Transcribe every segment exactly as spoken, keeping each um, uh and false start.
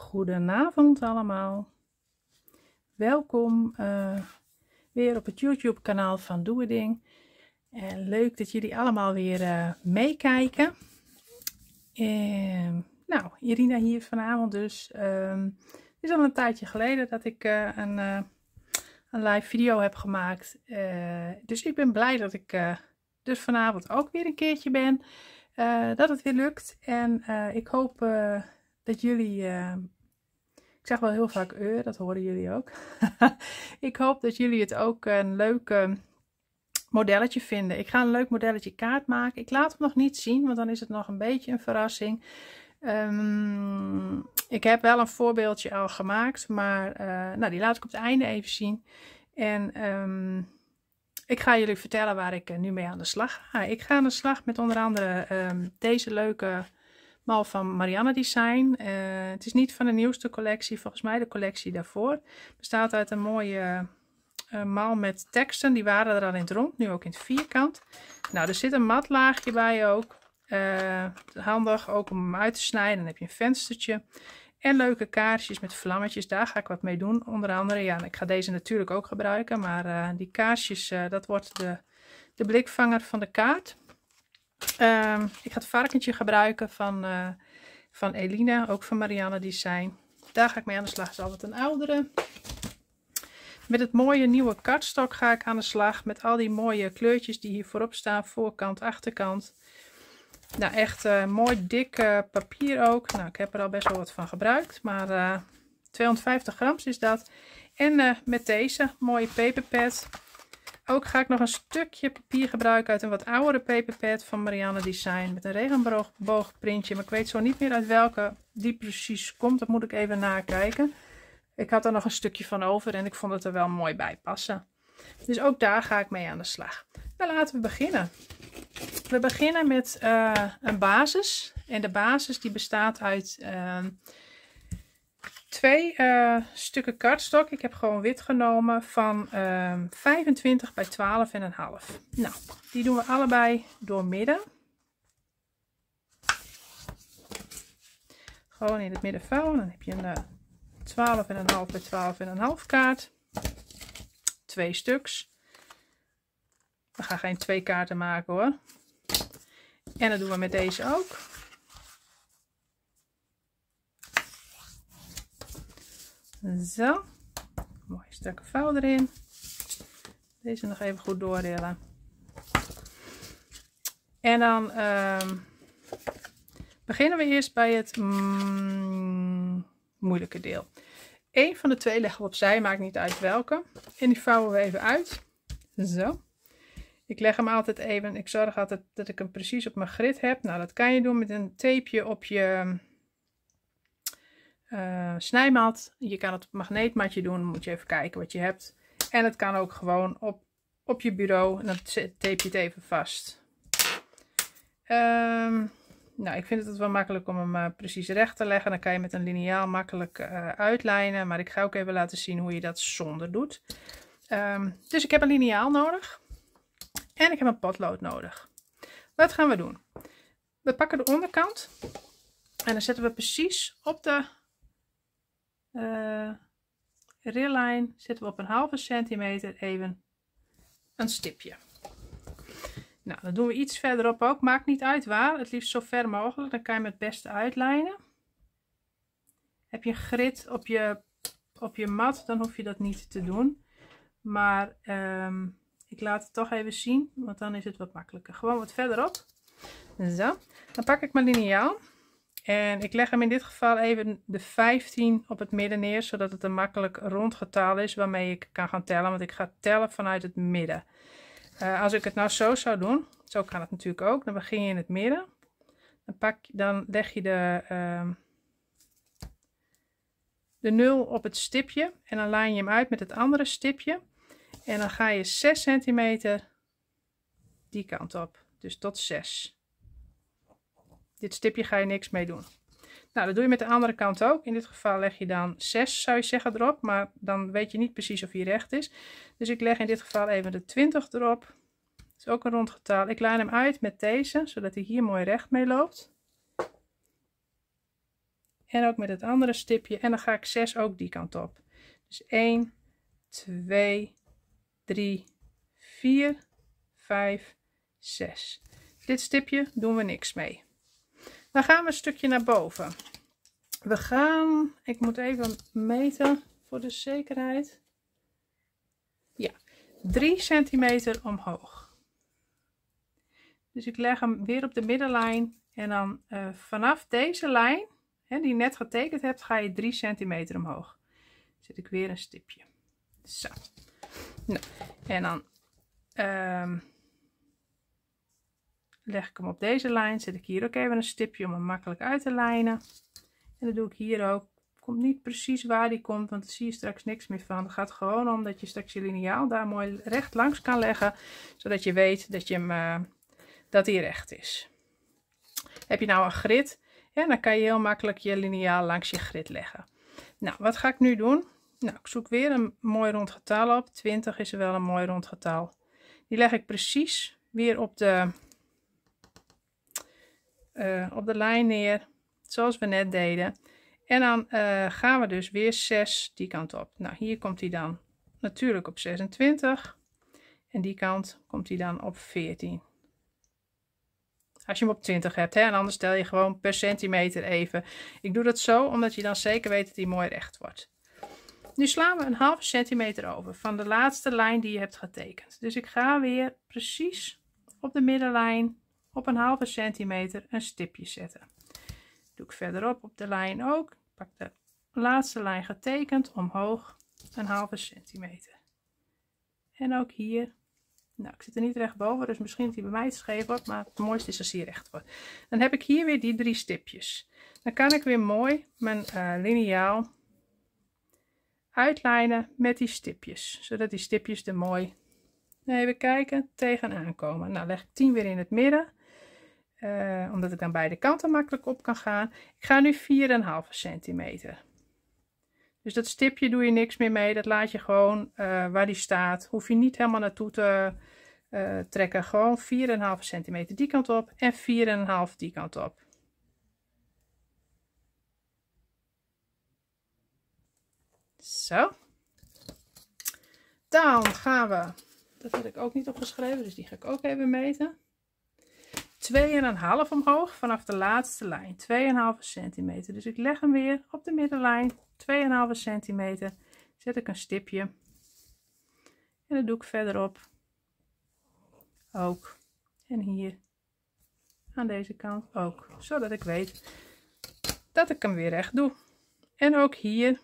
Goedenavond allemaal. Welkom uh, weer op het YouTube kanaal van Doe Het Ding. En leuk dat jullie allemaal weer uh, meekijken. Uh, nou, Irina hier vanavond dus. Uh, het is al een tijdje geleden dat ik uh, een, uh, een live video heb gemaakt. Uh, dus ik ben blij dat ik uh, dus vanavond ook weer een keertje ben. Uh, dat het weer lukt. En uh, ik hoop uh, dat jullie... Uh, Ik zeg wel heel vaak eur, dat horen jullie ook. Ik hoop dat jullie het ook een leuk uh, modelletje vinden. Ik ga een leuk modelletje kaart maken. Ik laat hem nog niet zien, want dan is het nog een beetje een verrassing. Um, ik heb wel een voorbeeldje al gemaakt, maar uh, nou, die laat ik op het einde even zien. En um, ik ga jullie vertellen waar ik uh, nu mee aan de slag ga. Ik ga aan de slag met onder andere um, deze leuke... mal van Marianne Design. Uh, het is niet van de nieuwste collectie, volgens mij de collectie daarvoor. Het bestaat uit een mooie uh, mal met teksten. Die waren er al in het rond, nu ook in het vierkant. Nou, er zit een matlaagje bij ook. Uh, handig ook om hem uit te snijden. Dan heb je een venstertje. En leuke kaarsjes met vlammetjes. Daar ga ik wat mee doen. Onder andere, ja, ik ga deze natuurlijk ook gebruiken. Maar uh, die kaarsjes, uh, dat wordt de, de blikvanger van de kaart. Um, ik ga het varkentje gebruiken van, uh, van Eline, ook van Marianne Design. Daar ga ik mee aan de slag, is altijd een oudere. Met het mooie nieuwe kartstok ga ik aan de slag. Met al die mooie kleurtjes die hier voorop staan, voorkant, achterkant. Nou, echt uh, mooi dik uh, papier ook. Nou, ik heb er al best wel wat van gebruikt, maar uh, tweehonderdvijftig gram is dat. En uh, met deze mooie paperpad. Ook ga ik nog een stukje papier gebruiken uit een wat oudere paperpad van Marianne Design. Met een regenboogprintje. Maar ik weet zo niet meer uit welke die precies komt. Dat moet ik even nakijken. Ik had er nog een stukje van over en ik vond het er wel mooi bij passen. Dus ook daar ga ik mee aan de slag. Nou, laten we beginnen. We beginnen met uh, een basis. En de basis die bestaat uit... Uh, Twee uh, stukken kartstok. Ik heb gewoon wit genomen van uh, vijfentwintig bij twaalf komma vijf. Nou, die doen we allebei door midden. Gewoon in het midden vouwen. Dan heb je een uh, twaalf komma vijf bij twaalf komma vijf kaart. Twee stuks. We gaan geen twee kaarten maken hoor. En dat doen we met deze ook. Zo, mooi stukken vouw erin. Deze nog even goed doorrillen. En dan uh, beginnen we eerst bij het mm, moeilijke deel. Eén van de twee leggen we opzij, maakt niet uit welke. En die vouwen we even uit. Zo. Ik leg hem altijd even, ik zorg altijd dat ik hem precies op mijn grid heb. Nou, dat kan je doen met een tapeje op je... Uh, snijmat. Je kan het op magneetmatje doen. Dan moet je even kijken wat je hebt. En het kan ook gewoon op, op je bureau. En dan tape je het even vast. Um, nou, ik vind het wel makkelijk om hem uh, precies recht te leggen. Dan kan je met een liniaal makkelijk uh, uitlijnen. Maar ik ga ook even laten zien hoe je dat zonder doet. Um, dus ik heb een liniaal nodig. En ik heb een potlood nodig. Wat gaan we doen? We pakken de onderkant. En dan zetten we precies op de... Uh, rillijn zetten we op een halve centimeter even een stipje. Nou, dan doen we iets verderop ook. Maakt niet uit waar. Het liefst zo ver mogelijk. Dan kan je hem het beste uitlijnen. Heb je een grid op je, op je mat, dan hoef je dat niet te doen. Maar um, ik laat het toch even zien, want dan is het wat makkelijker. Gewoon wat verderop. Zo. Dan pak ik mijn liniaal. En ik leg hem in dit geval even de vijftien op het midden neer, zodat het een makkelijk rond getal is waarmee ik kan gaan tellen. Want ik ga tellen vanuit het midden. Uh, als ik het nou zo zou doen, zo kan het natuurlijk ook. Dan begin je in het midden. Dan, pak, dan leg je de, uh, de nul op het stipje. En dan lijn je hem uit met het andere stipje. En dan ga je zes centimeter die kant op. Dus tot zes. Dit stipje ga je niks mee doen. Nou, dat doe je met de andere kant ook. In dit geval leg je dan zes, zou je zeggen, erop. Maar dan weet je niet precies of hij recht is. Dus ik leg in dit geval even de twintig erop. Dat is ook een rond getal. Ik lijn hem uit met deze, zodat hij hier mooi recht mee loopt. En ook met het andere stipje. En dan ga ik zes ook die kant op. Dus één, twee, drie, vier, vijf, zes. Dit stipje doen we niks mee. Dan gaan we een stukje naar boven. We gaan, ik moet even meten voor de zekerheid. Ja, drie centimeter omhoog. Dus ik leg hem weer op de middenlijn. En dan uh, vanaf deze lijn, hè, die je net getekend hebt, ga je drie centimeter omhoog. Zet ik weer een stipje. Zo. Nou, en dan um, leg ik hem op deze lijn. Zet ik hier ook even een stipje om hem makkelijk uit te lijnen. En dat doe ik hier ook. Komt niet precies waar die komt, want daar zie je straks niks meer van. Het gaat gewoon om dat je straks je liniaal daar mooi recht langs kan leggen. Zodat je weet dat, je hem, uh, dat hij recht is. Heb je nou een grid, ja, dan kan je heel makkelijk je liniaal langs je grid leggen. Nou, wat ga ik nu doen? Nou, ik zoek weer een mooi rond getal op. twintig is wel een mooi rond getal. Die leg ik precies weer op de, uh, op de lijn neer, zoals we net deden. En dan uh, gaan we dus weer zes die kant op. Nou, hier komt hij dan natuurlijk op zesentwintig. En die kant komt hij dan op veertien. Als je hem op twintig hebt, hè? En anders stel je gewoon per centimeter even. Ik doe dat zo, omdat je dan zeker weet dat hij mooi recht wordt. Nu slaan we een halve centimeter over van de laatste lijn die je hebt getekend. Dus ik ga weer precies op de middenlijn op een halve centimeter een stipje zetten. Doe ik verderop op de lijn ook. Pak de laatste lijn getekend omhoog een halve centimeter. En ook hier. Nou, ik zit er niet recht boven, dus misschien dat hij bij mij iets scheef wordt, maar het mooiste is als hij recht wordt. Dan heb ik hier weer die drie stipjes. Dan kan ik weer mooi mijn uh, liniaal uitlijnen met die stipjes, zodat die stipjes er mooi, even kijken, tegenaan komen. Nou, leg ik tien weer in het midden, uh, omdat ik dan beide kanten makkelijk op kan gaan. Ik ga nu vier komma vijf centimeter. Dus dat stipje doe je niks meer mee, dat laat je gewoon uh, waar die staat. Hoef je niet helemaal naartoe te uh, trekken. Gewoon vier komma vijf centimeter die kant op en vier komma vijf die kant op. Zo. Dan gaan we, dat had ik ook niet opgeschreven, dus die ga ik ook even meten. twee komma vijf omhoog vanaf de laatste lijn. twee komma vijf centimeter. Dus ik leg hem weer op de middenlijn. twee komma vijf centimeter. Zet ik een stipje. En dat doe ik verderop. Ook. En hier. Aan deze kant ook. Zodat ik weet dat ik hem weer recht doe. En ook hier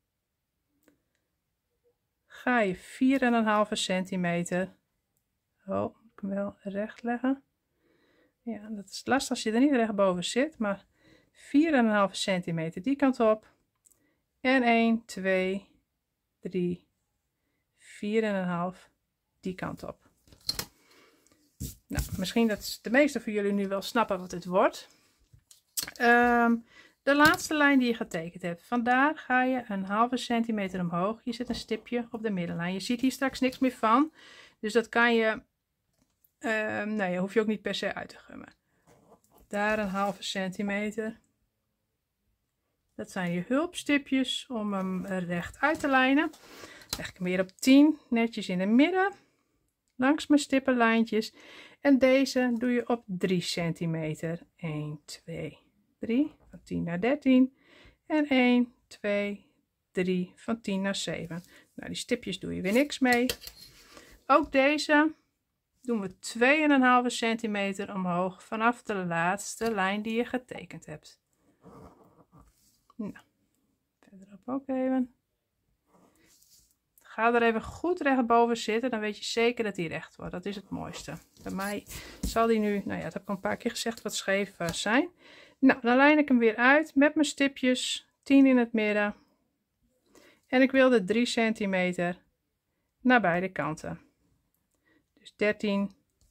ga je vier komma vijf centimeter. Oh, moet ik hem wel recht leggen. Ja, dat is lastig als je er niet recht boven zit, maar vier komma vijf centimeter die kant op. En één, twee, drie, vier komma vijf die kant op. Nou, misschien dat de meeste van jullie nu wel snappen wat het wordt. Um, de laatste lijn die je getekend hebt, vandaar ga je een halve centimeter omhoog. Je zet een stipje op de middenlijn. Je ziet hier straks niks meer van, dus dat kan je... Uh, nou, je hoef je ook niet per se uit te gummen. Daar een halve centimeter. Dat zijn je hulpstipjes om hem recht uit te lijnen. Leg ik hem weer op tien, netjes in het midden. Langs mijn stippenlijntjes. En deze doe je op drie centimeter. een, twee, drie. Van tien naar dertien. En een, twee, drie. Van tien naar zeven. Nou, die stipjes doe je weer niks mee. Ook deze doen we twee komma vijf centimeter omhoog vanaf de laatste lijn die je getekend hebt. Nou, verderop ook even. Ga er even goed recht boven zitten, dan weet je zeker dat hij recht wordt. Dat is het mooiste. Bij mij zal die nu, nou ja, dat heb ik al een paar keer gezegd, wat scheef uh, zijn. Nou, dan lijn ik hem weer uit met mijn stipjes, tien in het midden. En ik wilde drie centimeter naar beide kanten. Dus dertien.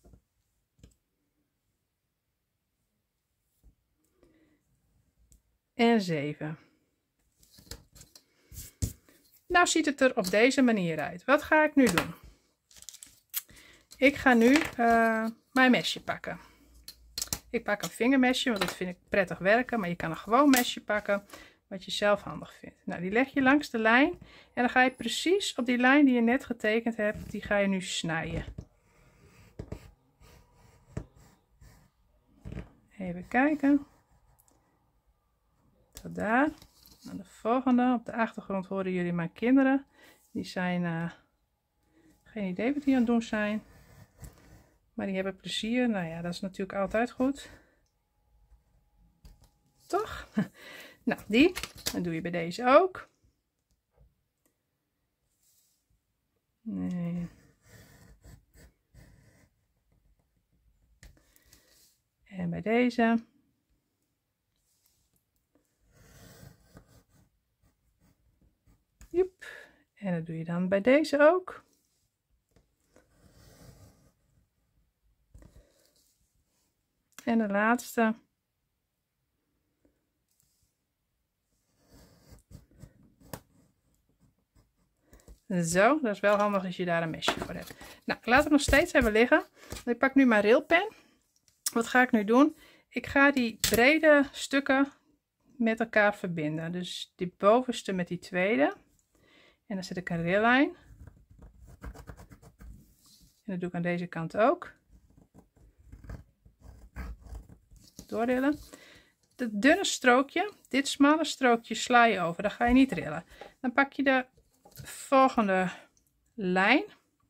En zeven. Nou ziet het er op deze manier uit. Wat ga ik nu doen? Ik ga nu uh, mijn mesje pakken. Ik pak een vingermesje, want dat vind ik prettig werken. Maar je kan een gewoon mesje pakken, wat je zelf handig vindt. Nou, die leg je langs de lijn. En dan ga je precies op die lijn die je net getekend hebt, die ga je nu snijden. Even kijken. Tot daar. Nou, de volgende. Op de achtergrond horen jullie mijn kinderen. Die zijn uh, geen idee wat die aan het doen zijn. Maar die hebben plezier. Nou ja, dat is natuurlijk altijd goed. Toch? Nou, die. Dat doe je bij deze ook. Nee. En bij deze. Joep. En dat doe je dan bij deze ook. En de laatste. Zo, dat is wel handig als je daar een mesje voor hebt. Nou, ik laat het nog steeds even liggen. Ik pak nu mijn railpen. Wat ga ik nu doen? Ik ga die brede stukken met elkaar verbinden. Dus die bovenste met die tweede. En dan zet ik een raillijn. En dat doe ik aan deze kant ook. Doorrillen. Het dunne strookje, dit smalle strookje sla je over. Dan ga je niet rillen. Dan pak je de volgende lijn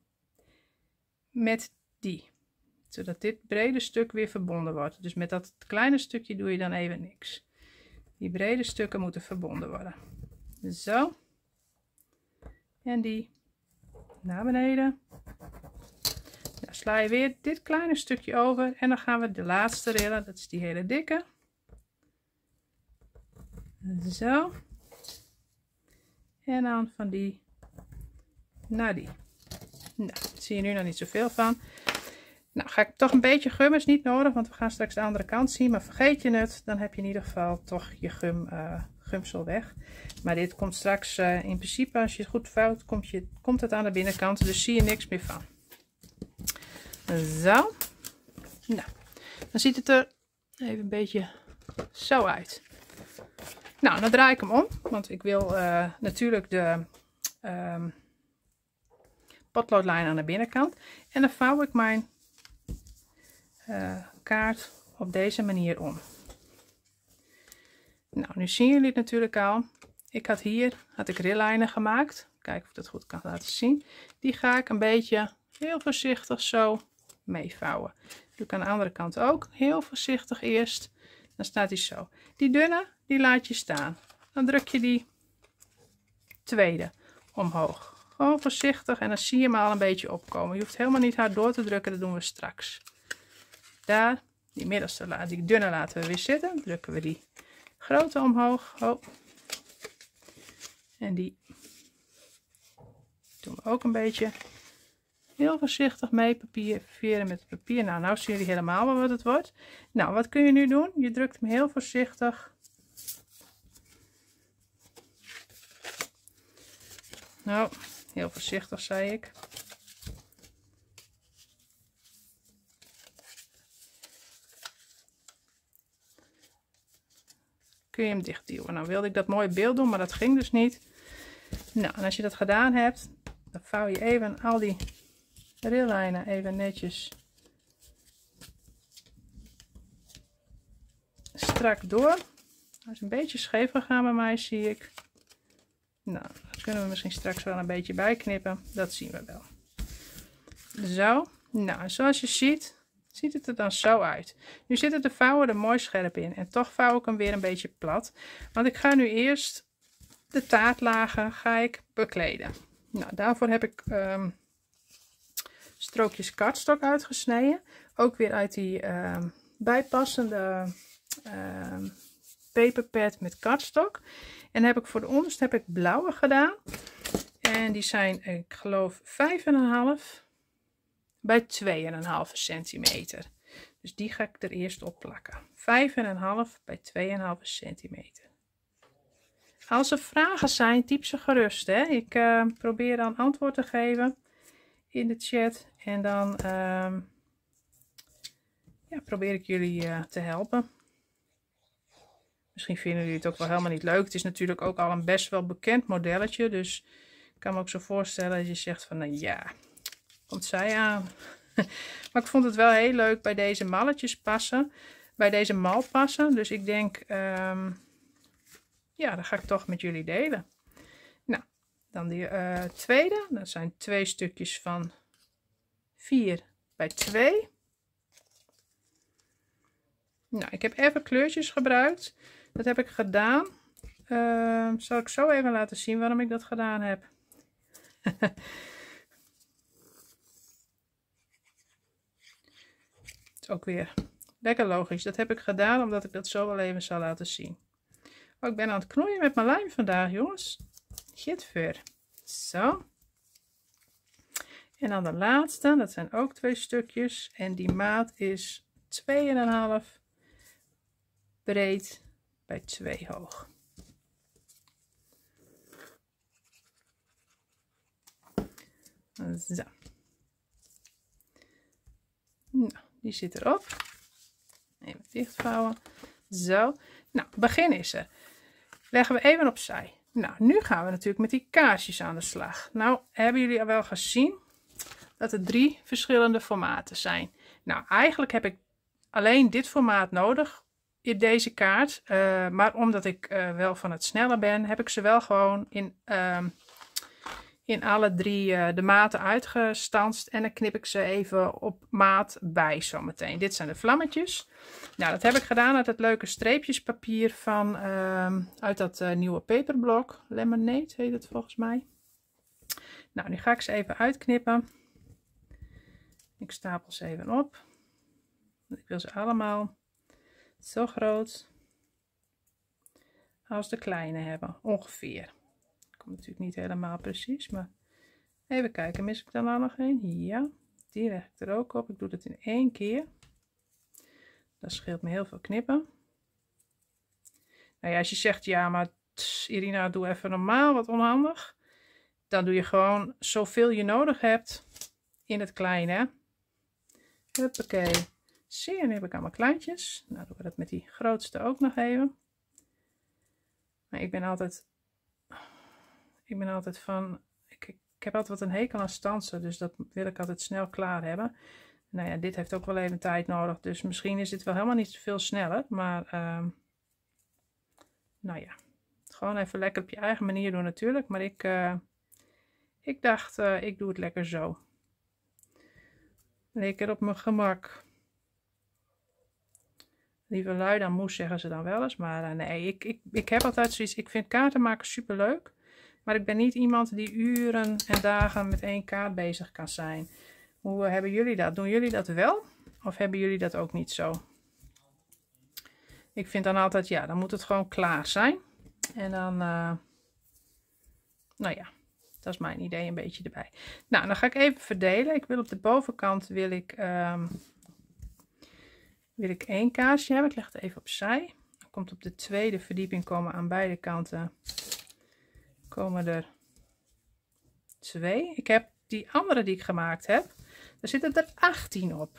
met die. Zodat dit brede stuk weer verbonden wordt. Dus met dat kleine stukje doe je dan even niks. Die brede stukken moeten verbonden worden. Zo. En die naar beneden. Dan sla je weer dit kleine stukje over. En dan gaan we de laatste rillen. Dat is die hele dikke. Zo. En dan van die naar die. Nou, daar zie je nu nog niet zoveel van. Nou, ga ik toch een beetje gum, is niet nodig, want we gaan straks de andere kant zien. Maar vergeet je het, dan heb je in ieder geval toch je gum, uh, gumsel weg. Maar dit komt straks uh, in principe, als je het goed vouwt, komt, je, komt het aan de binnenkant. Dus zie je niks meer van. Zo. Nou, dan ziet het er even een beetje zo uit. Nou, dan draai ik hem om, want ik wil uh, natuurlijk de uh, potloodlijn aan de binnenkant. En dan vouw ik mijn uh, kaart op deze manier om. Nou, nu zien jullie het natuurlijk al. Ik had hier had ik rillijnen gemaakt. Kijken of ik dat goed kan laten zien. Die ga ik een beetje heel voorzichtig zo meevouwen. Dat doe ik aan de andere kant ook. Heel voorzichtig eerst. Dan staat hij zo. Die dunne, die laat je staan. Dan druk je die tweede omhoog. Gewoon voorzichtig en dan zie je hem al een beetje opkomen. Je hoeft helemaal niet hard door te drukken, dat doen we straks. Daar, die middelste, die dunne laten we weer zitten. Drukken we die grote omhoog. Oh. En die doen we ook een beetje heel voorzichtig mee papier veren met het papier. Nou, nou zien jullie helemaal wel wat het wordt. Nou, wat kun je nu doen? Je drukt hem heel voorzichtig. Nou, heel voorzichtig zei ik. Kun je hem dicht duwen. Nou wilde ik dat mooi beeld doen, maar dat ging dus niet. Nou, en als je dat gedaan hebt, dan vouw je even al die rillijnen even netjes strak door. Dat is een beetje scheef gegaan bij mij, zie ik. Nou, dat kunnen we misschien straks wel een beetje bijknippen. Dat zien we wel. Zo. Nou, zoals je ziet, ziet het er dan zo uit. Nu zitten de vouwen er mooi scherp in. En toch vouw ik hem weer een beetje plat. Want ik ga nu eerst de taartlagen ga ik bekleden. Nou, daarvoor heb ik um, strookjes kartstok uitgesneden. Ook weer uit die um, bijpassende um, paperpad met kartstok. En heb ik voor de onderste heb ik blauwe gedaan. En die zijn, ik geloof, vijf komma vijf bij twee komma vijf centimeter. Dus die ga ik er eerst op plakken. vijf komma vijf bij twee komma vijf centimeter. Als er vragen zijn, typ ze gerust. Hè? Ik uh, probeer dan antwoord te geven in de chat. En dan uh, ja, probeer ik jullie uh, te helpen. Misschien vinden jullie het ook wel helemaal niet leuk. Het is natuurlijk ook al een best wel bekend modelletje. Dus ik kan me ook zo voorstellen dat je zegt van, nou ja, komt zij aan. Maar ik vond het wel heel leuk bij deze malletjes passen. Bij deze mal passen. Dus ik denk, um, ja, dat ga ik toch met jullie delen. Nou, dan die uh, tweede. Dat zijn twee stukjes van vier bij twee. Nou, ik heb even kleurtjes gebruikt. Dat heb ik gedaan. Uh, zal ik zo even laten zien waarom ik dat gedaan heb. Het is ook weer lekker logisch. Dat heb ik gedaan omdat ik dat zo wel even zal laten zien. Oh, ik ben aan het knoeien met mijn lijm vandaag, jongens. Gitver. Zo. En dan de laatste. Dat zijn ook twee stukjes. En die maat is twee komma vijf breed bij twee hoog. Zo. Nou, die zit erop. Even dichtvouwen. Zo. Nou, begin is er. Leggen we even opzij. Nou, nu gaan we natuurlijk met die kaarsjes aan de slag. Nou, hebben jullie al wel gezien dat er drie verschillende formaten zijn. Nou, eigenlijk heb ik alleen dit formaat nodig in deze kaart. Uh, maar omdat ik uh, wel van het snelle ben, heb ik ze wel gewoon in, uh, in alle drie uh, de maten uitgestanst. En dan knip ik ze even op maat bij zometeen. Dit zijn de vlammetjes. Nou, dat heb ik gedaan uit het leuke streepjespapier van, uh, uit dat uh, nieuwe paperblok. Lemonade heet het volgens mij. Nou, nu ga ik ze even uitknippen. Ik stapel ze even op. Ik wil ze allemaal zo groot als de kleine hebben, ongeveer. Komt natuurlijk niet helemaal precies, maar even kijken, mis ik dan nou nog één? Ja, die leg ik er ook op. Ik doe het in één keer. Dat scheelt me heel veel knippen. Nou ja, als je zegt, ja, maar tss, Irina, doe even normaal, wat onhandig. Dan doe je gewoon zoveel je nodig hebt in het kleine. Huppakee. Zie je, nu heb ik allemaal kleintjes. Nou doen we dat met die grootste ook nog even. Maar ik ben altijd, ik ben altijd van, ik, ik heb altijd wat een hekel aan stansen, dus dat wil ik altijd snel klaar hebben. Nou ja, dit heeft ook wel even tijd nodig, dus misschien is dit wel helemaal niet veel sneller, maar uh, nou ja, gewoon even lekker op je eigen manier doen natuurlijk, maar ik, uh, ik dacht, uh, ik doe het lekker zo. Lekker op mijn gemak. Liever lui dan moes, zeggen ze dan wel eens. Maar uh, nee, ik, ik, ik heb altijd zoiets. Ik vind kaarten maken super leuk. Maar ik ben niet iemand die uren en dagen met één kaart bezig kan zijn. Hoe uh, hebben jullie dat? Doen jullie dat wel? Of hebben jullie dat ook niet zo? Ik vind dan altijd, ja, dan moet het gewoon klaar zijn. En dan, uh, nou ja, dat is mijn idee een beetje erbij. Nou, dan ga ik even verdelen. Ik wil op de bovenkant, wil ik... Um, wil ik één kaarsje hebben. Ik leg het even opzij. Dan komt op de tweede verdieping komen aan beide kanten komen er twee. Ik heb die andere die ik gemaakt heb. Daar zitten er achttien op.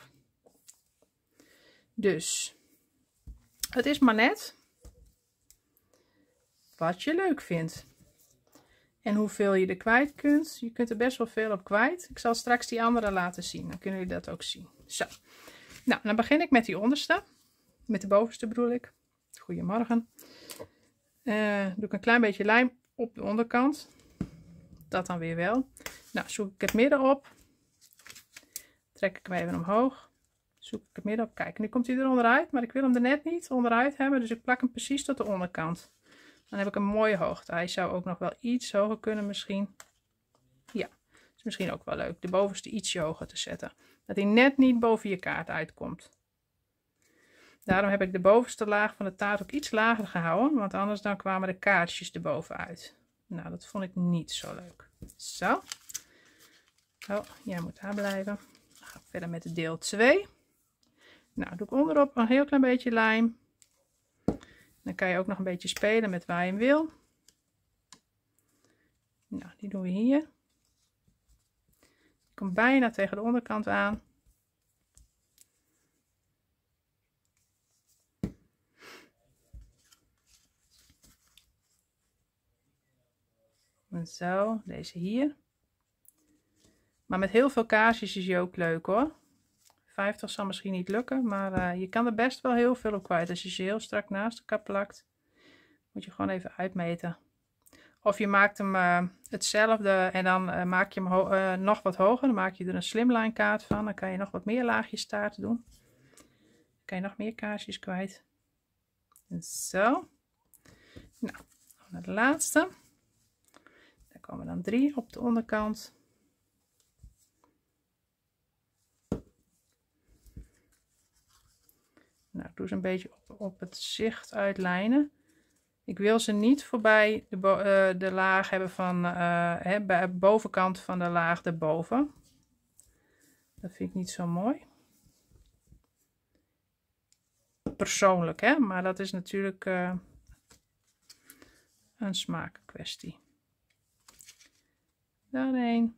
Dus het is maar net wat je leuk vindt. En hoeveel je er kwijt kunt. Je kunt er best wel veel op kwijt. Ik zal straks die andere laten zien. Dan kunnen jullie dat ook zien. Zo. Nou, dan begin ik met die onderste. Met de bovenste bedoel ik. Goedemorgen. Uh, doe ik een klein beetje lijm op de onderkant. Dat dan weer wel. Nou, zoek ik het midden op. Trek ik hem even omhoog. Zoek ik het midden op. Kijk, nu komt hij er onderuit. Maar ik wil hem er net niet onderuit hebben. Dus ik plak hem precies tot de onderkant. Dan heb ik een mooie hoogte. Hij zou ook nog wel iets hoger kunnen misschien. Ja, is misschien ook wel leuk. De bovenste ietsje hoger te zetten. Dat hij net niet boven je kaart uitkomt. Daarom heb ik de bovenste laag van de taart ook iets lager gehouden. Want anders dan kwamen de kaartjes erboven uit. Nou, dat vond ik niet zo leuk. Zo. Oh, jij moet daar blijven. Dan ga ik verder met de deel twee. Nou, doe ik onderop een heel klein beetje lijm. Dan kan je ook nog een beetje spelen met waar je hem wil. Nou, die doen we hier. Die komt bijna tegen de onderkant aan. En zo, deze hier. Maar met heel veel kaarsjes is hij ook leuk hoor. vijftig zal misschien niet lukken, maar uh, je kan er best wel heel veel op kwijt. Als je ze heel strak naast elkaar plakt, moet je gewoon even uitmeten. Of je maakt hem uh, hetzelfde en dan uh, maak je hem uh, nog wat hoger. Dan maak je er een slimline kaart van. Dan kan je nog wat meer laagjes taart doen. Dan kan je nog meer kaarsjes kwijt. En zo. Nou, naar de laatste. Daar komen dan drie op de onderkant. Nou, ik doe ze een beetje op, op het zicht uitlijnen. Ik wil ze niet voorbij de, uh, de laag hebben van, uh, hè, bij de bovenkant van de laag erboven. Dat vind ik niet zo mooi. Persoonlijk, hè, maar dat is natuurlijk uh, een smaakkwestie. Daarheen.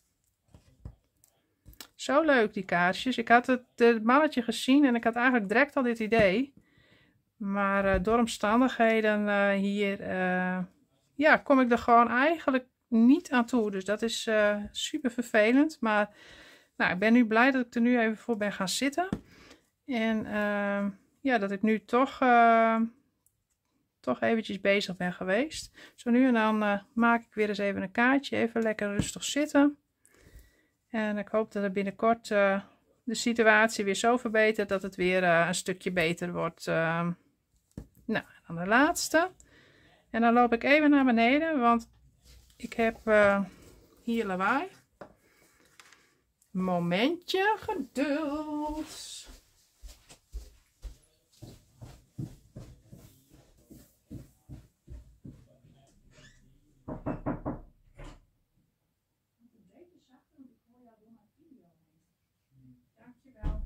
Zo leuk die kaarsjes. Ik had het, het mannetje gezien en ik had eigenlijk direct al dit idee. Maar uh, door omstandigheden uh, hier, uh, ja, kom ik er gewoon eigenlijk niet aan toe. Dus dat is uh, super vervelend. Maar nou, ik ben nu blij dat ik er nu even voor ben gaan zitten. En uh, ja, dat ik nu toch, uh, toch eventjes bezig ben geweest. Zo nu en dan uh, maak ik weer eens even een kaartje. Even lekker rustig zitten. En ik hoop dat er binnenkort uh, de situatie weer zo verbetert dat het weer uh, een stukje beter wordt. Uh, nou, dan de laatste. En dan loop ik even naar beneden, want ik heb uh, hier lawaai. Momentje geduld. Dankjewel.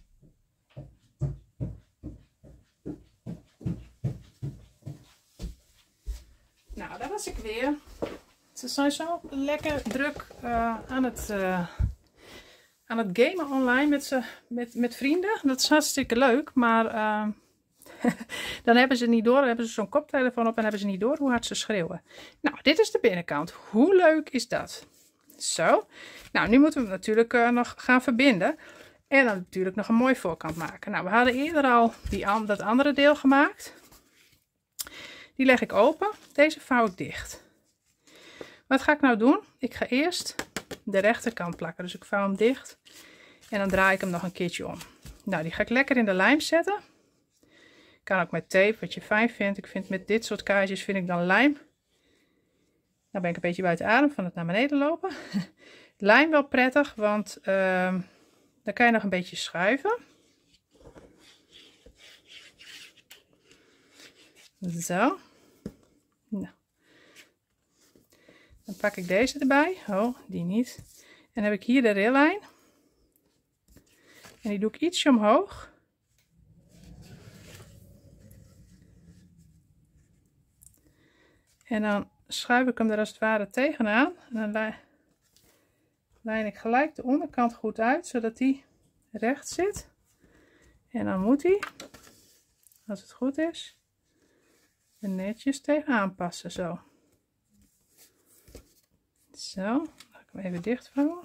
Nou, daar was ik weer. Ze zijn zo lekker druk uh, aan, het, uh, aan het gamen online met, ze, met, met vrienden. Dat is hartstikke leuk, maar uh, dan hebben ze niet door. Dan hebben ze zo'n koptelefoon op en hebben ze niet door hoe hard ze schreeuwen. Nou, dit is de binnenkant. Hoe leuk is dat? Zo. Nou, nu moeten we hem natuurlijk uh, nog gaan verbinden. En dan natuurlijk nog een mooi voorkant maken. Nou, we hadden eerder al die, dat andere deel gemaakt. Die leg ik open. Deze vouw ik dicht. Wat ga ik nou doen? Ik ga eerst de rechterkant plakken. Dus ik vouw hem dicht. En dan draai ik hem nog een keertje om. Nou, die ga ik lekker in de lijm zetten. Kan ook met tape, wat je fijn vindt. Ik vind met dit soort kaartjes vind ik dan lijm. Nou ben ik een beetje buiten adem van het naar beneden lopen. Lijm wel prettig, want uh, dan kan je nog een beetje schuiven. Zo. Nou. Dan pak ik deze erbij. Oh, die niet. En dan heb ik hier de rillijn. En die doe ik ietsje omhoog. En dan schuif ik hem er als het ware tegenaan. En dan lijn ik gelijk de onderkant goed uit, zodat die recht zit. En dan moet hij, als het goed is, er netjes tegenaan passen. Zo. Zo. Dan ga ik hem even dichtvouwen.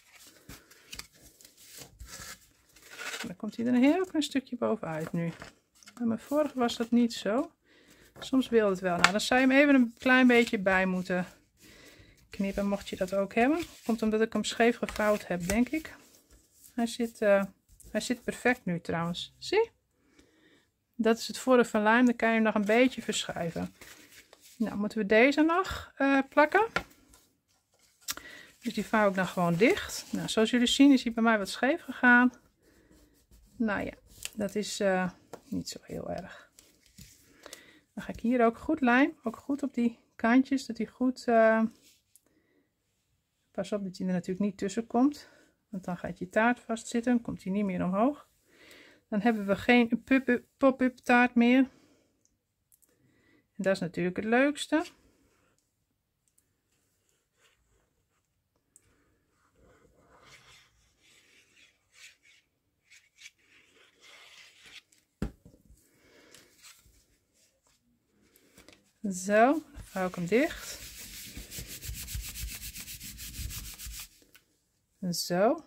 Dan komt hij er een heel klein stukje bovenuit nu. Bij mijn vorige was dat niet zo. Soms wil het wel. Nou, dan zou je hem even een klein beetje bij moeten knippen, mocht je dat ook hebben. Komt omdat ik hem scheef gevouwd heb, denk ik. Hij zit, uh, hij zit perfect nu trouwens. Zie? Dat is het voordeel van lijm. Dan kan je hem nog een beetje verschuiven. Nou, moeten we deze nog uh, plakken. Dus die vouw ik dan gewoon dicht. Nou, zoals jullie zien is hij bij mij wat scheef gegaan. Nou ja, dat is uh, niet zo heel erg. Dan ga ik hier ook goed lijm, ook goed op die kantjes, dat hij goed, uh, pas op dat hij er natuurlijk niet tussen komt, want dan gaat je taart vastzitten, dan komt hij niet meer omhoog. Dan hebben we geen pop-up taart meer. En dat is natuurlijk het leukste. Zo, dan vouw ik hem dicht. Zo.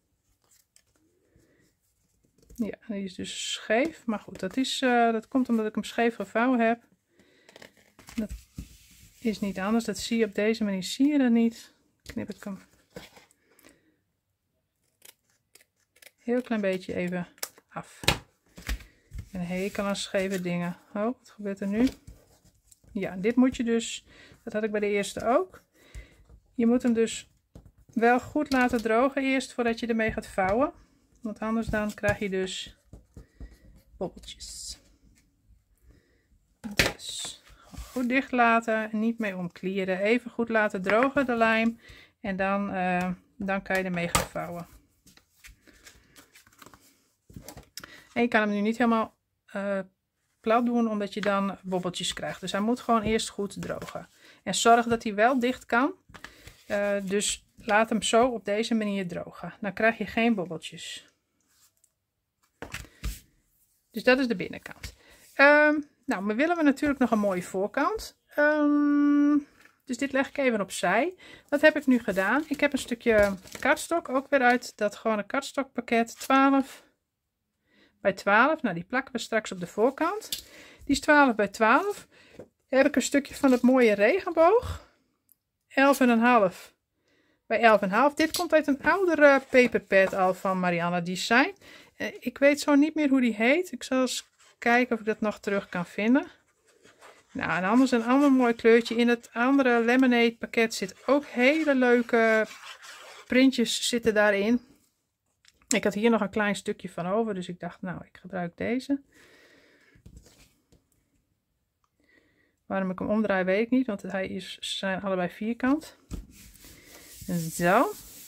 Ja, die is dus scheef. Maar goed, dat, is, uh, dat komt omdat ik hem scheef gevouwen heb. Dat is niet anders. Dat zie je op deze manier. Zie je dat niet? Knip ik hem. Heel klein beetje even af. En een hekel aan scheve dingen. Oh, wat gebeurt er nu? Ja, dit moet je dus. Dat had ik bij de eerste ook. Je moet hem dus wel goed laten drogen eerst voordat je ermee gaat vouwen. Want anders dan krijg je dus bobbeltjes. Dus goed dicht laten en niet mee omklieren. Even goed laten drogen de lijm. En dan, uh, dan kan je ermee gaan vouwen. En je kan hem nu niet helemaal uh, plat doen, omdat je dan bobbeltjes krijgt. Dus hij moet gewoon eerst goed drogen. En zorg dat hij wel dicht kan. Uh, dus laat hem zo op deze manier drogen. Dan krijg je geen bobbeltjes. Dus dat is de binnenkant. Um, nou, maar willen we natuurlijk nog een mooie voorkant. Um, dus dit leg ik even opzij. Wat heb ik nu gedaan? Ik heb een stukje kartstok, ook weer uit dat gewone kartstokpakket. twaalf bij twaalf. Nou, die plakken we straks op de voorkant. Die is twaalf bij twaalf. Dan heb ik een stukje van het mooie regenboog. elf komma vijf bij elf komma vijf. Dit komt uit een oudere paperpad al van Marianne Design. Ik weet zo niet meer hoe die heet. Ik zal eens kijken of ik dat nog terug kan vinden. Nou, en anders een ander mooi kleurtje. In het andere lemonade pakket zit ook hele leuke printjes zitten daarin. Ik had hier nog een klein stukje van over. Dus ik dacht, nou, ik gebruik deze. Waarom ik hem omdraai weet ik niet. Want hij is, ze zijn allebei vierkant. Zo.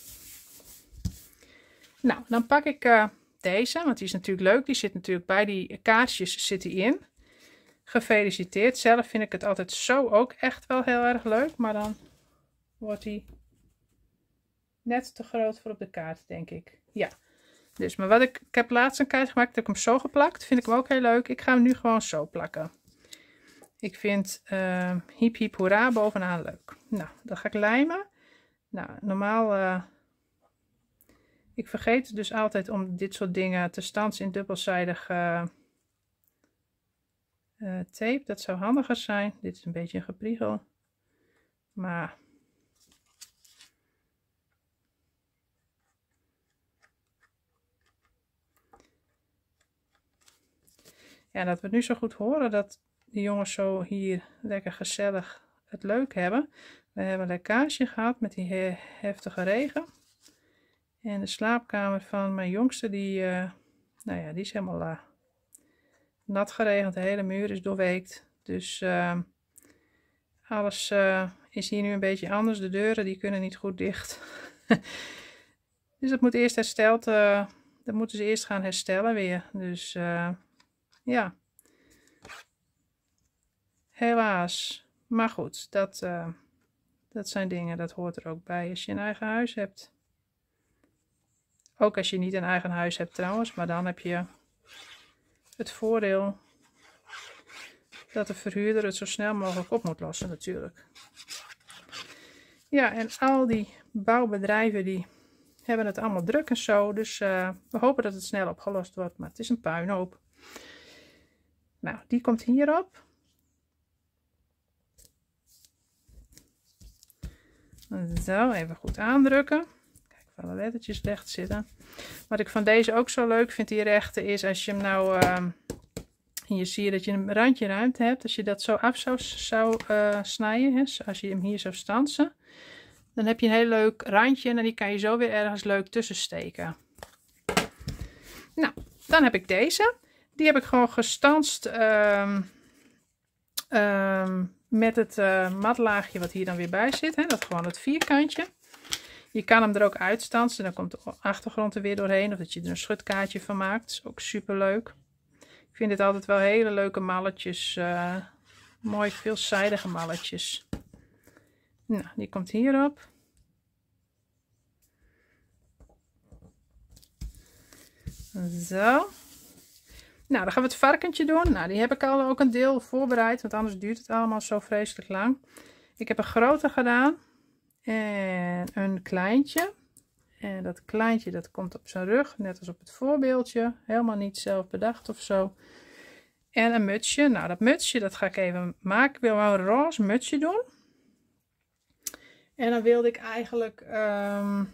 Nou, dan pak ik uh, deze. Want die is natuurlijk leuk. Die zit natuurlijk bij die kaarsjes zit die in. Gefeliciteerd. Zelf vind ik het altijd zo ook echt wel heel erg leuk. Maar dan wordt hij net te groot voor op de kaart, denk ik. Ja. Dus, maar wat ik, ik heb laatst een kaart gemaakt. Dat heb ik hem zo geplakt. Vind ik hem ook heel leuk. Ik ga hem nu gewoon zo plakken. Ik vind uh, hiep hiep hoera bovenaan leuk. Nou, dan ga ik lijmen. Nou, normaal... Uh, ik vergeet dus altijd om dit soort dingen te stansen in dubbelzijdig uh, uh, tape. Dat zou handiger zijn. Dit is een beetje een gepriegel. Maar... ja, dat we het nu zo goed horen dat de jongens zo hier lekker gezellig het leuk hebben. We hebben een lekkage gehad met die he heftige regen. En de slaapkamer van mijn jongste, die, uh, nou ja, die is helemaal uh, nat geregend. De hele muur is doorweekt. Dus uh, alles uh, is hier nu een beetje anders. De deuren die kunnen niet goed dicht. Dus dat moet eerst hersteld. Uh, dat moeten ze eerst gaan herstellen weer. Dus uh, ja. Helaas. Maar goed, dat, uh, dat zijn dingen, dat hoort er ook bij als je een eigen huis hebt. Ook als je niet een eigen huis hebt trouwens, maar dan heb je het voordeel dat de verhuurder het zo snel mogelijk op moet lossen natuurlijk. Ja, en al die bouwbedrijven die hebben het allemaal druk en zo, dus uh, we hopen dat het snel opgelost wordt, maar het is een puinhoop. Nou, die komt hierop. Zo, even goed aandrukken. Kijk of alle lettertjes recht zitten. Wat ik van deze ook zo leuk vind, die rechte, is als je hem nou... Uh, hier zie je dat je een randje ruimte hebt. Als je dat zo af zou, zou uh, snijden, hè, als je hem hier zou stansen. Dan heb je een heel leuk randje en die kan je zo weer ergens leuk tussen steken. Nou, dan heb ik deze. Die heb ik gewoon gestanst um, um, met het uh, matlaagje wat hier dan weer bij zit. Hè? Dat gewoon het vierkantje. Je kan hem er ook uitstansen. Dan komt de achtergrond er weer doorheen. Of dat je er een schutkaartje van maakt. Dat is ook super leuk. Ik vind dit altijd wel hele leuke malletjes. Uh, mooi veelzijdige malletjes. Nou, die komt hierop. Zo. Nou, dan gaan we het varkentje doen. Nou, die heb ik al ook een deel voorbereid, want anders duurt het allemaal zo vreselijk lang. Ik heb een grote gedaan en een kleintje. En dat kleintje dat komt op zijn rug, net als op het voorbeeldje. Helemaal niet zelf bedacht of zo. En een mutsje. Nou, dat mutsje dat ga ik even maken. Ik wil wel een roze mutsje doen. En dan wilde ik eigenlijk um,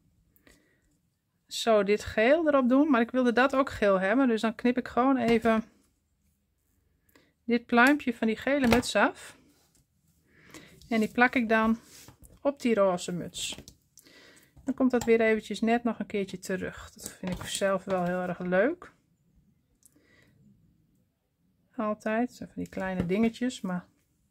zo dit geel erop doen. Maar ik wilde dat ook geel hebben. Dus dan knip ik gewoon even dit pluimpje van die gele muts af. En die plak ik dan op die roze muts. Dan komt dat weer eventjes net nog een keertje terug. Dat vind ik zelf wel heel erg leuk. Altijd. Zo van die kleine dingetjes. Maar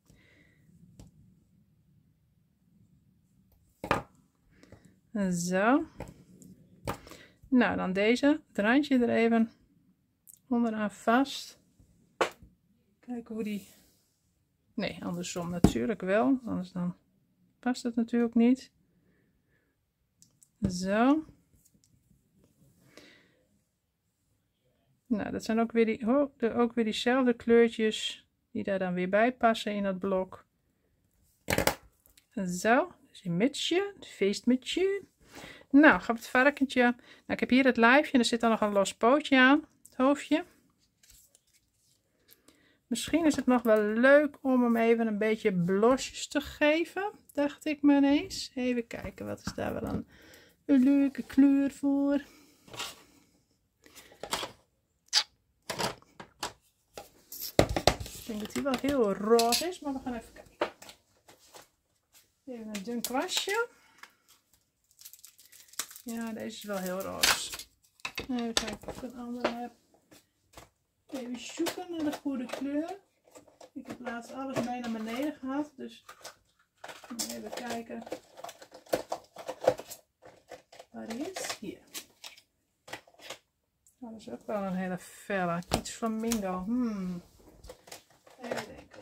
zo. Nou, dan deze. Het randje er even onderaan vast. Kijken hoe die... Nee, andersom natuurlijk wel. Anders dan past het natuurlijk niet. Zo. Nou, dat zijn ook weer, die, oh, de, ook weer diezelfde kleurtjes die daar dan weer bij passen in dat blok. Zo, dus een mutsje, een feestmutsje. Nou, ga op het varkentje. Nou, ik heb hier het lijfje en er zit dan nog een los pootje aan, het hoofdje. Misschien is het nog wel leuk om hem even een beetje blosjes te geven, dacht ik me ineens. Even kijken, wat is daar wel een, een leuke kleur voor. Ik denk dat hij wel heel roze is, maar we gaan even kijken. Even een dun kwastje. Ja, deze is wel heel roze. Even kijken of ik een andere heb. Even zoeken naar de goede kleur. Ik heb laatst alles mee naar beneden gehad, dus even kijken waar die is. Hier. Oh, dat is ook wel een hele felle. Iets flamingo. Hmm. Even denken.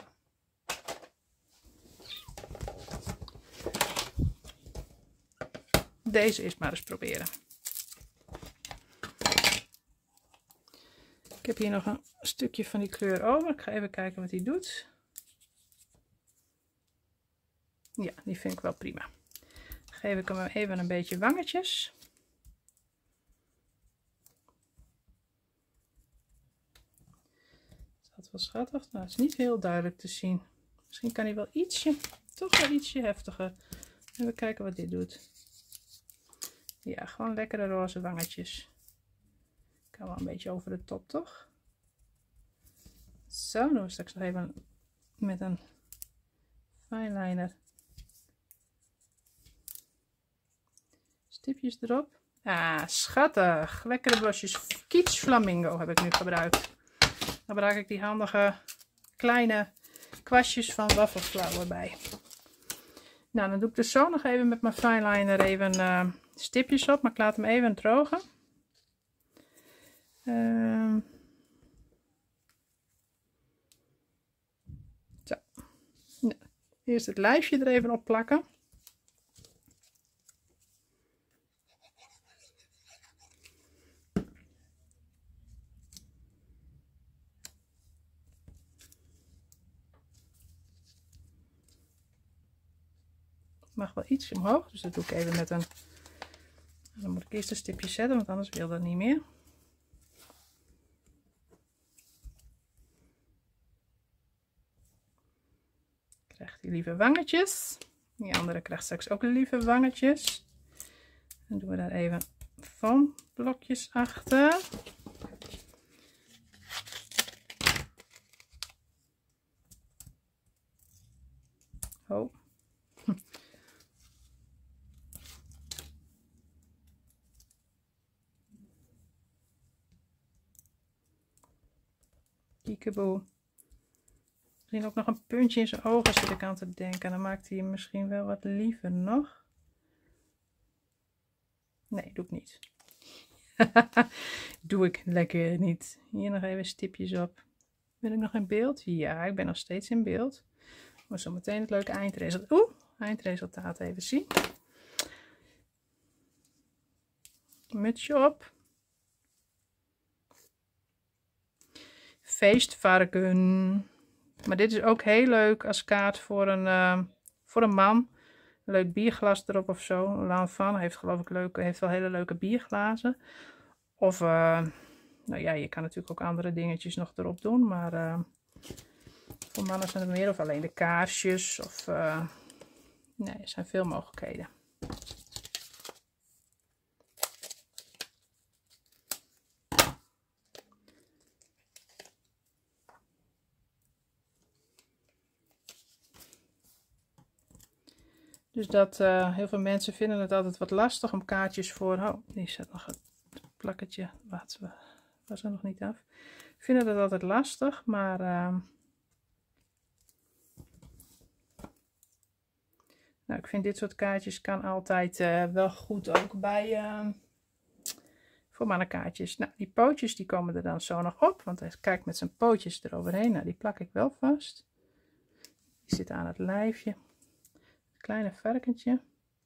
Deze is maar eens proberen. Ik heb hier nog een stukje van die kleur over. Ik ga even kijken wat hij doet. Ja, die vind ik wel prima. Dan geef ik hem even een beetje wangetjes. Is dat wel schattig? Nou, het is niet heel duidelijk te zien. Misschien kan hij wel ietsje, toch wel ietsje heftiger. Even kijken wat dit doet. Ja, gewoon lekkere roze wangetjes. Kan wel een beetje over de top, toch? Zo, doen we straks nog even met een fineliner. Stipjes erop. Ah, schattig. Lekkere blosjes. Kitsch Flamingo heb ik nu gebruikt. Dan gebruik ik die handige kleine kwastjes van waffelflower bij. Nou, dan doe ik dus zo nog even met mijn fineliner even uh, stipjes op. Maar ik laat hem even drogen. Uh, zo. Nou, eerst het lijfje er even op plakken. Mag wel iets omhoog, dus dat doe ik even met een... Dan moet ik eerst een stipje zetten, want anders wil dat niet meer. Krijgt hij lieve wangetjes. Die andere krijgt straks ook lieve wangetjes. Dan doen we daar even foamblokjes achter. Oh. Kiekeboe. Misschien ook nog een puntje in zijn ogen zit ik aan te denken. Dan maakt hij hem misschien wel wat liever nog. Nee, doe ik niet. Doe ik lekker niet. Hier nog even stipjes op. Ben ik nog in beeld? Ja, ik ben nog steeds in beeld. Maar zo meteen het leuke eindresultaat. Oeh, eindresultaat even zien. Mutsje op. Feestvarken. Maar dit is ook heel leuk als kaart voor een, uh, voor een man. leuk bierglas erop of zo. Lanvin heeft geloof ik leuke, heeft wel hele leuke bierglazen. Of, uh, nou ja, je kan natuurlijk ook andere dingetjes nog erop doen. Maar uh, voor mannen zijn het meer of alleen de kaarsjes. Of, uh, nee, er zijn veel mogelijkheden. Dus dat uh, heel veel mensen vinden het altijd wat lastig om kaartjes voor... Oh, die zet nog het plakketje. Wat was er nog niet af. Vinden het altijd lastig, maar... Uh, nou, ik vind dit soort kaartjes kan altijd uh, wel goed ook bij... Uh, voor mannenkaartjes. Nou, die pootjes die komen er dan zo nog op. Want hij kijkt met zijn pootjes eroverheen. Nou, die plak ik wel vast. Die zit aan het lijfje. Kleine varkentje.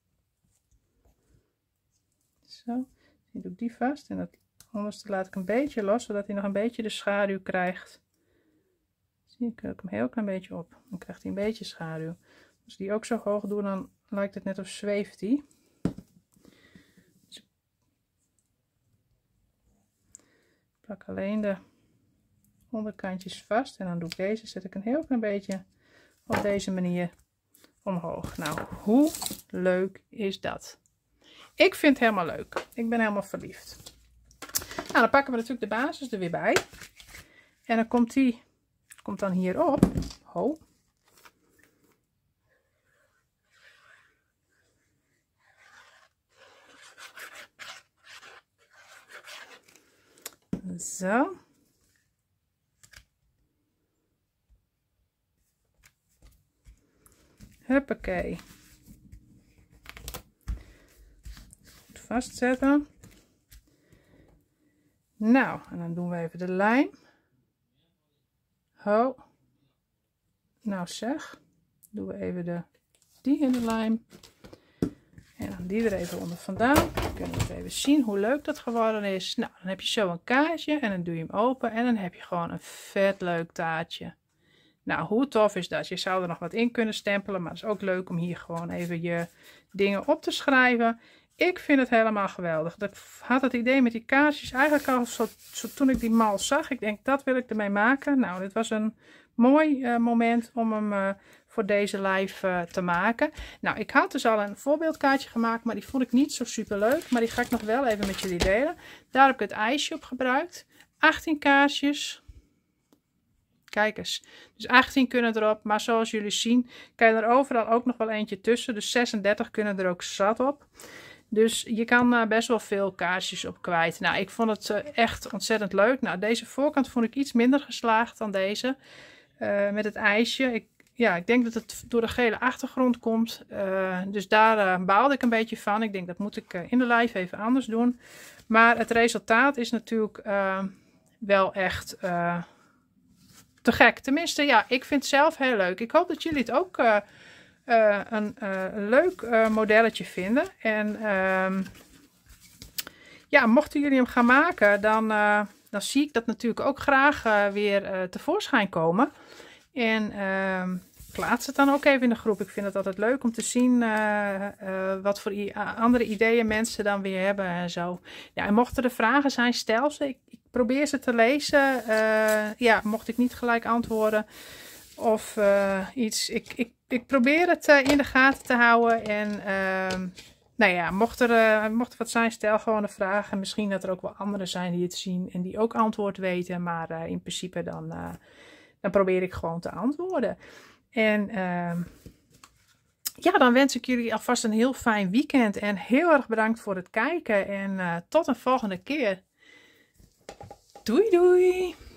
Zo. Dan doe ik die vast. En dat onderste laat ik een beetje los. Zodat hij nog een beetje de schaduw krijgt. Zie ik hem heel klein beetje op. Dan krijgt hij een beetje schaduw. Als ik die ook zo hoog doe, dan lijkt het net of zweeft hij. Dus ik plak alleen de onderkantjes vast. En dan doe ik deze. Zet ik een heel klein beetje op deze manier omhoog. Nou, hoe leuk is dat? Ik vind het helemaal leuk. Ik ben helemaal verliefd. Nou, dan pakken we natuurlijk de basis er weer bij. En dan komt die, komt dan hierop. Ho. Zo. Huppakee. Goed vastzetten. Nou, en dan doen we even de lijm. Ho. Nou zeg. Doen we even de, die in de lijm. En dan die er even onder vandaan. Dan kunnen we even zien hoe leuk dat geworden is. Nou, dan heb je zo een kaartje en dan doe je hem open. En dan heb je gewoon een vet leuk taartje. Nou, hoe tof is dat? Je zou er nog wat in kunnen stempelen, maar het is ook leuk om hier gewoon even je dingen op te schrijven. Ik vind het helemaal geweldig. Ik had het idee met die kaarsjes eigenlijk al zo, zo toen ik die mal zag. Ik denk, dat wil ik ermee maken. Nou, dit was een mooi uh, moment om hem uh, voor deze live uh, te maken. Nou, ik had dus al een voorbeeldkaartje gemaakt, maar die vond ik niet zo super leuk. Maar die ga ik nog wel even met jullie delen. Daar heb ik het ijsje op gebruikt. achttien kaarsjes. Kijk eens. Dus achttien kunnen erop. Maar zoals jullie zien, kan je er overal ook nog wel eentje tussen. Dus zesendertig kunnen er ook zat op. Dus je kan uh, best wel veel kaarsjes op kwijt. Nou, ik vond het uh, echt ontzettend leuk. Nou, deze voorkant vond ik iets minder geslaagd dan deze. Uh, met het ijsje. Ik, ja, ik denk dat het door de gele achtergrond komt. Uh, dus daar uh, baalde ik een beetje van. Ik denk dat moet ik uh, in de live even anders doen. Maar het resultaat is natuurlijk uh, wel echt... Uh, te gek. Tenminste, ja, ik vind het zelf heel leuk. Ik hoop dat jullie het ook uh, uh, een uh, leuk uh, modelletje vinden. En uh, ja, mochten jullie hem gaan maken, dan, uh, dan zie ik dat natuurlijk ook graag uh, weer uh, tevoorschijn komen. En uh, plaats het dan ook even in de groep. Ik vind het altijd leuk om te zien uh, uh, wat voor i andere ideeën mensen dan weer hebben en zo. Ja, en mochten er vragen zijn, stel ze. Ik, ik probeer ze te lezen. Uh, ja, mocht ik niet gelijk antwoorden of uh, iets. Ik, ik, ik probeer het uh, in de gaten te houden. En uh, nou ja, mocht er, uh, mocht er wat zijn, stel gewoon een vraag. En misschien dat er ook wel anderen zijn die het zien en die ook antwoord weten. Maar uh, in principe dan, uh, dan probeer ik gewoon te antwoorden. En uh, ja, dan wens ik jullie alvast een heel fijn weekend. En heel erg bedankt voor het kijken. En uh, tot een volgende keer. Doei doei!